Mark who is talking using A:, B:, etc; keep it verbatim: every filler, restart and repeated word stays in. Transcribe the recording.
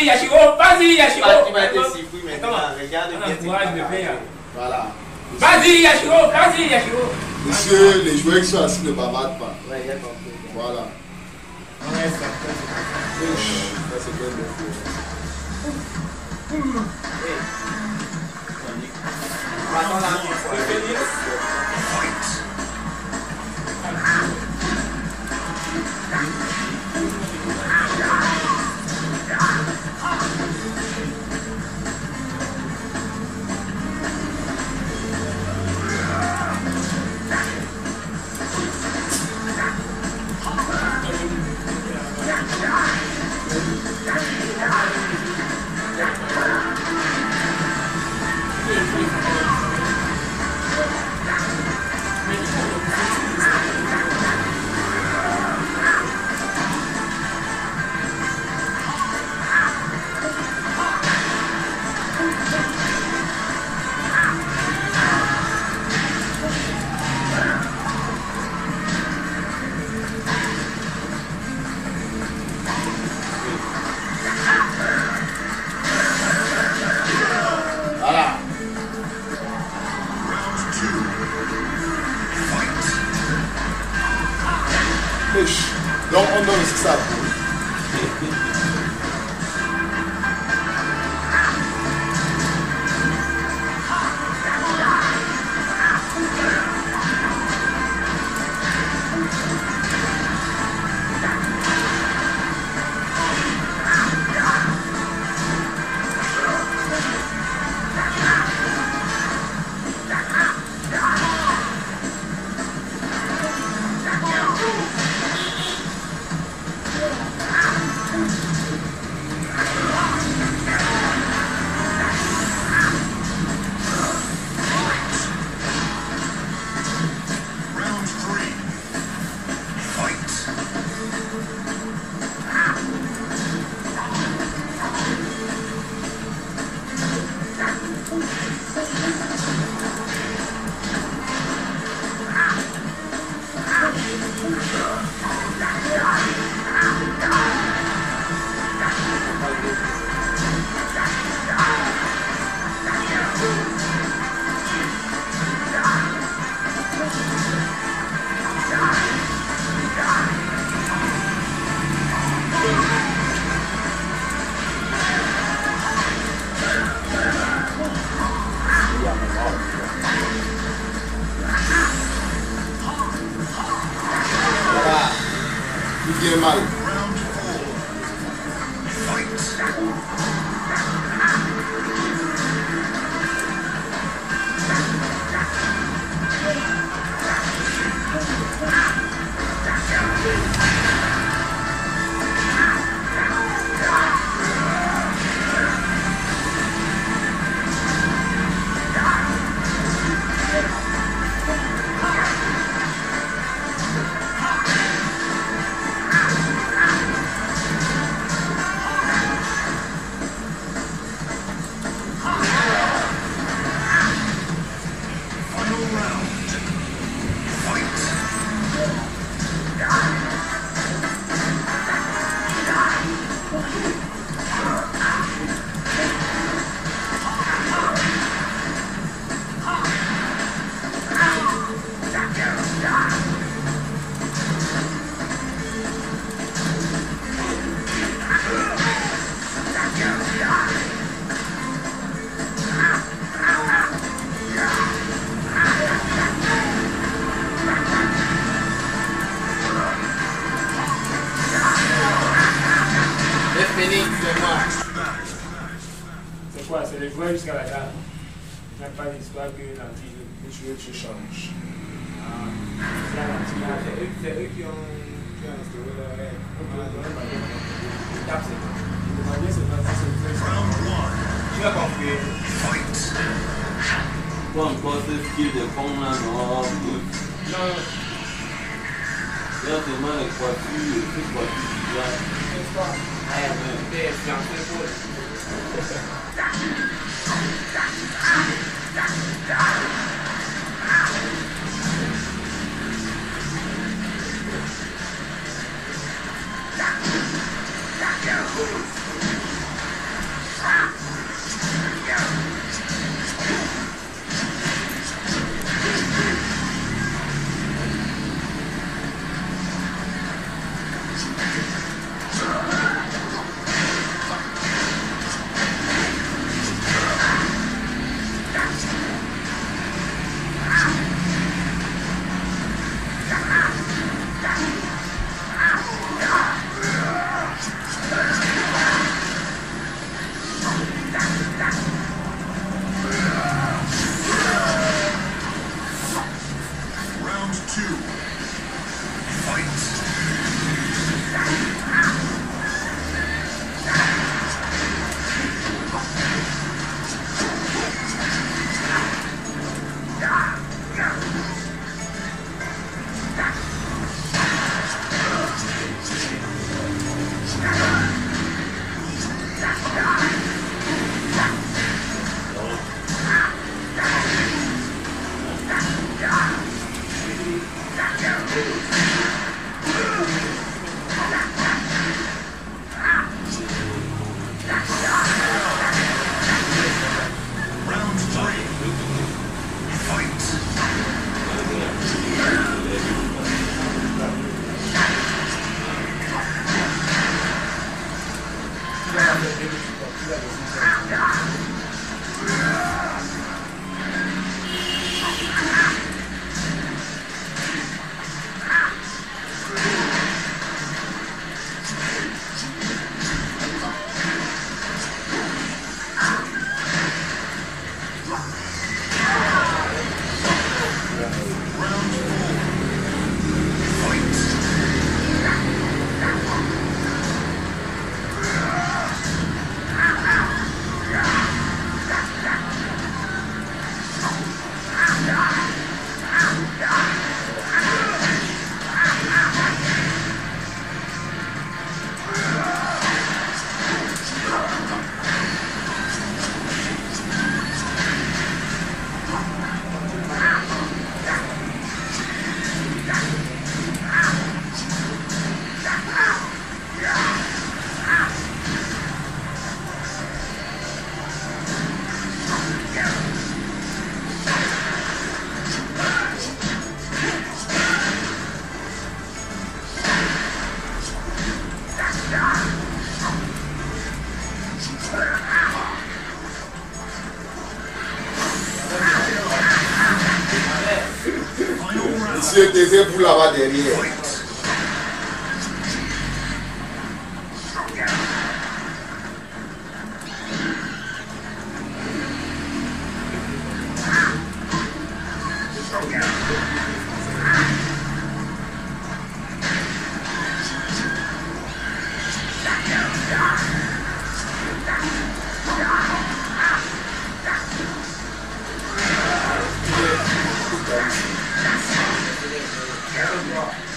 A: Vas-y, Yashiro, vas-y, Yashiro.
B: Tu vas être si fou maintenant. Regarde bien.
A: Courage de faire.
C: Voilà.
A: Vas-y, Yashiro, vas-y, Yashiro.
C: Monsieur, les joueurs qui sont assis ne bavardent pas.
B: Ouais, il y a compris.
C: Voilà.
A: Ouais, ça,
C: Ça, c'est bien de fou.
B: Attends là, Phoenix.
C: Donc on donne aussi ça. Bien mal.
A: C'est quoi? C'est les joueurs jusqu'à la dame. Il n'y a pas d'histoire que l'anti
C: Tu tu changes.
A: Ah, c'est la l'anti.
B: C'est eux qui ont instauré leur règle.
A: Ils tapent, c'est tout. Ils demandaient seulement si c'est le fait.
B: Tu as compris?
D: Pas encore ce skill de fond là, non.
A: Non.
D: Là, c'est mal les coiffures, c'est coiffure là.
A: C'est pas.
B: Ouais, mais t'es fiancé pour.
C: Monsieur était pour là-bas derrière.
B: Yeah.